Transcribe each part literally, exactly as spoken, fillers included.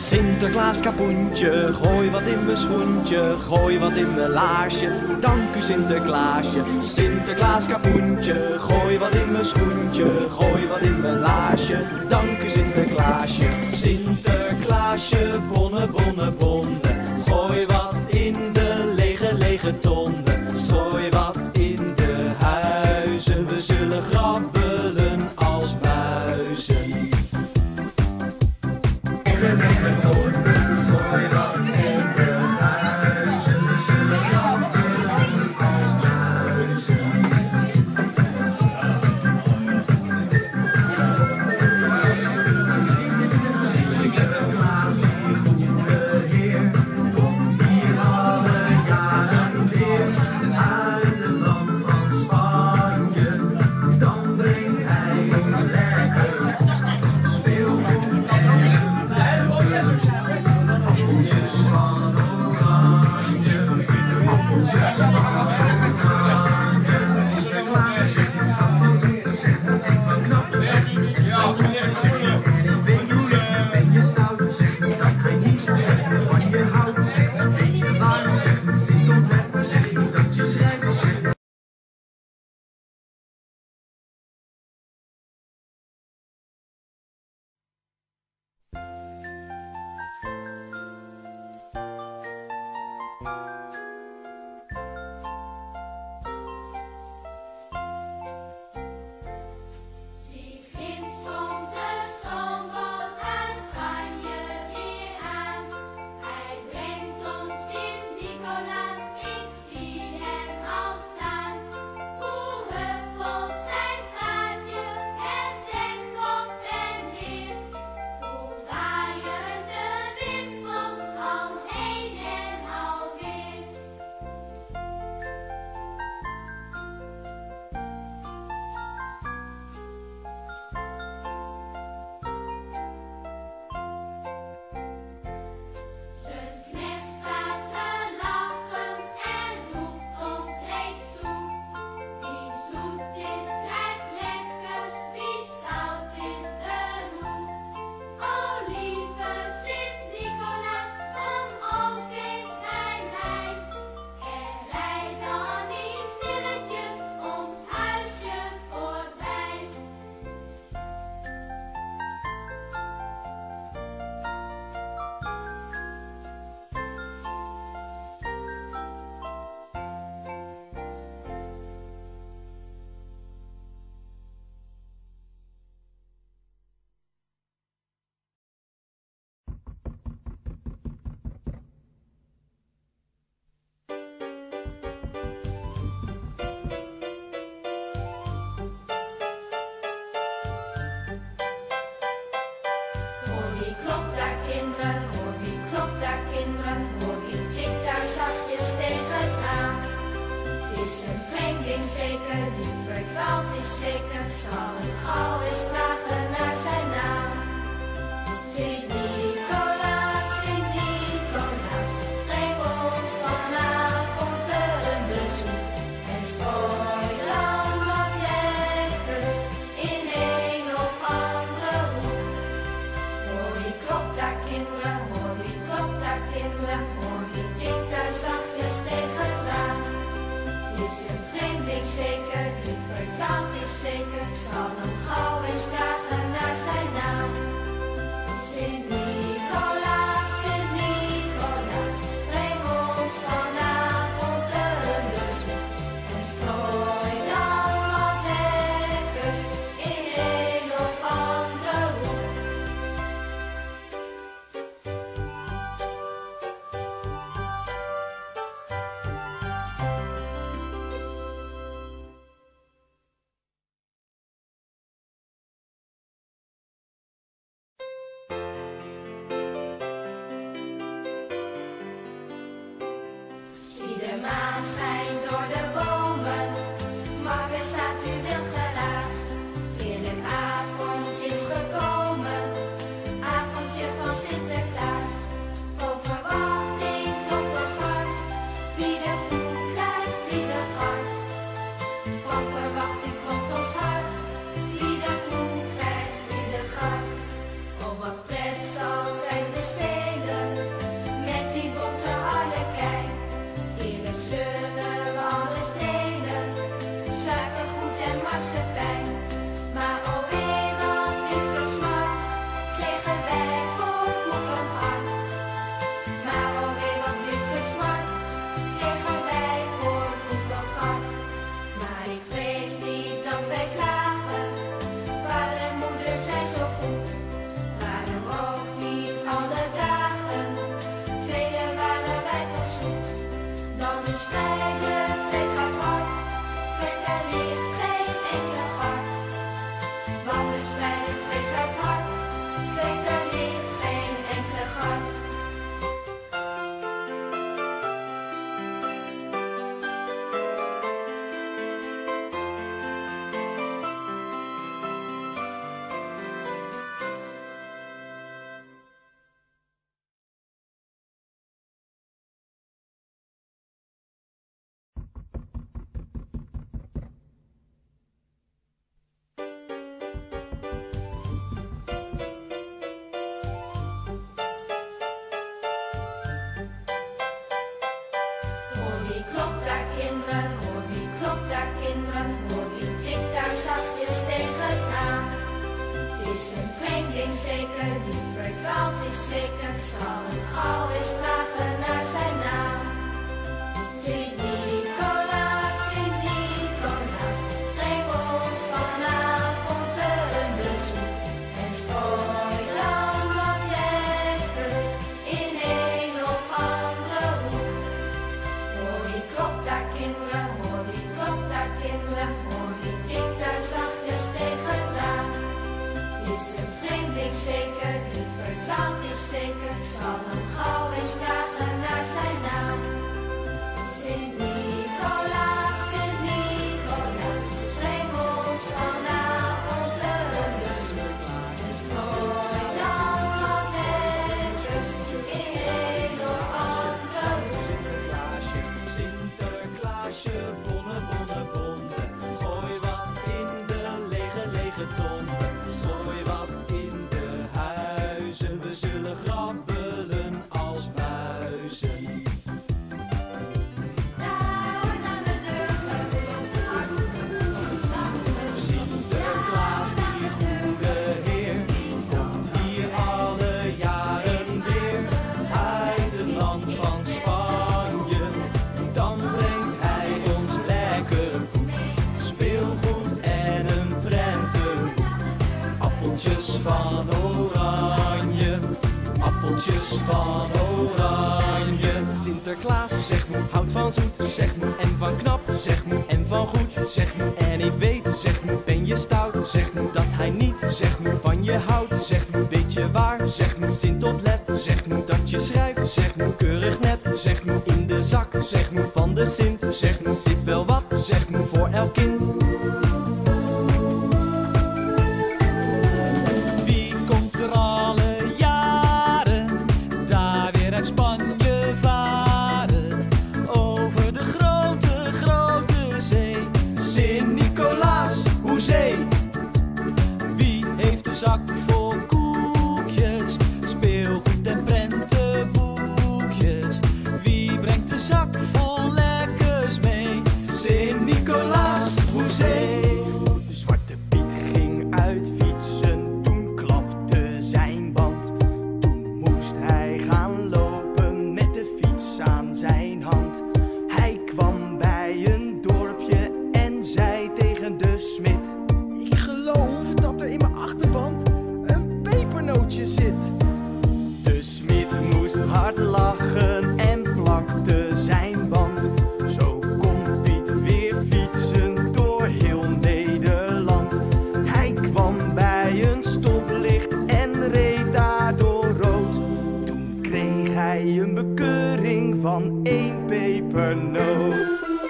Sinterklaas kapoentje, gooi wat in mijn schoentje, gooi wat in mijn laarsje. Dank u Sinterklaasje. Sinterklaas kapoentje, gooi wat in mijn schoentje, gooi wat in mijn laarsje. Dank u Sinterklaasje. Sinterklaasje, bonnen, bonnen, bonnen, gooi wat in de lege, lege tonnen. Strooi wat in de huizen, we zullen grabbelen als muizen. Zeker, die verdwaald is zeker, zal het gauw eens vragen naar zijn naam. Sint Nicolaas, Sint Nicolaas, breng ons vanavond een bezoek en strooi dan wat lekkers in een of andere hoek. Hoor je klopt daar kinderen, hoor je klopt daar kinderen, hoor je tikt daar zachtjes tegen het raam. Het is een vreemdeling zeker, die verdwaald is zeker, zal hem gauw eens vragen naar zijn naam. Sint Nicolaas, Sint Nicolaas, breng ons vanavond een bezoek en strooi dan wat lekkers in een of andere hoek. Zie de maan schijnt door de bomen, makker staat u wild geraas. Heerlijk avondje is gekomen, avondje van Sinterklaas. Vol verwachting klopt ons hart, wie de koe krijgt, wie de gart. Vol verwachting klopt ons hart, wie de koe krijgt, wie de gart. Oh wat pret zal zijn te spelen. ik vrees niet dat wij klagen. Vader en moeder zijn zo goed, waarom ook niet alle dagen. Velen waren wij toch zoet, dan is vrij de vrees uit hart. Weet er ligt geen enkele hart, dan is vrij de vrees uit hart. Weet er ligt geen enkele hart. Hoor wie klopt daar kinderen, hoor wie klopt daar kinderen, hoor wie tikt daar zachtjes tegen het raam. Het is een vreemdeling zeker, die verdwaald is zeker, zal het gauw eens vragen naar zijn naam. Sint-Nicolaas, Sint-Nicolaas, breng ons vanavond een bezoek en strooi dan wat lekkers in een of andere hoek. Hoor wie klopt daar kinderen, hoor wie klopt daar kinderen, hoor wie tikt daar zachtjes tegen het raam. Het is een vreemdeling zeker, die verdwaald is zeker, zal hem gauw eens vragen naar zijn naam. Sint-Nicolaas, Sint-Nicolaas, breng ons vanavond een bezoek en strooi dan wat lekkers in een of andere hoek. Sinterklaasje, Sinterklaasje, bonnen, bonnen, bonnen. Gooi wat in de lege, lege ton. Strooi wat in de huizen, we zullen grabbelen als muizen. Daar wordt aan de deur geklopt, hard geklopt, zacht geklopt. Sinterklaas, die goede heer, komt hier alle jaren weer. Uit het land van Spanje, dan brengt hij ons lekker speelgoed en een prentenboek. Appeltjes van oranje, appeltjes van oranje. Sinterklaas, zeg moe, houdt van zoet, zeg moe, en van knap, zeg moe, en van goed, zeg moe, en ik weet, zeg moe, ben je stout, zeg moe, dat hij niet, zeg moe, van je houdt, zeg moe, weet je waar, zeg moe, Sint oplet, zeg moe, dat je schrijft, zeg moe, keurig net, zeg moe, in de zak, zeg moe, van de Sint, zeg moe, zit wel wat, zeg moe, voor elk kind. Wie komt er alle jaren daar weer uit Spanje varen? Over de grote, grote zee. Sint-Nicolaas, hoezee. Wie heeft een zak vol koekjes, speelgoed en prentenboekjes? Wie brengt de zak vol lekkers mee? Sint-Nicolaas, hoezee. Zwarte Piet ging uit fietsen, toen klapte zijn band. Toen moest hij gaan lopen met de fiets aan zijn hand. Hij kwam bij een dorpje en zei tegen de smid: ik geloof dat er in mijn achterband een pepernootje zit. De smid moest hard lachen en plakte zijn band. Zo kon Piet weer fietsen door heel Nederland. Hij kwam bij een stoplicht en reed daardoor rood. Toen kreeg hij een bekeuring van één pepernoot.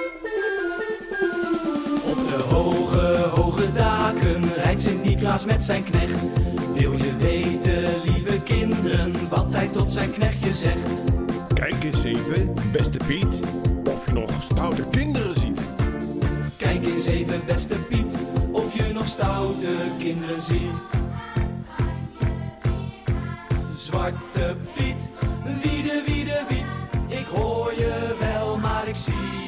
Op de hoge, hoge daken rijdt Sint-Nicolaas met zijn knecht. Wil je weten, lieve kinderen, wat hij tot zijn knechtje zegt? Kijk eens even, beste Piet, of je nog stoute kinderen ziet. Kijk eens even, beste Piet, of je nog stoute kinderen ziet. Zwarte Piet, wiede, wiede, wiet, ik hoor je wel, maar ik zie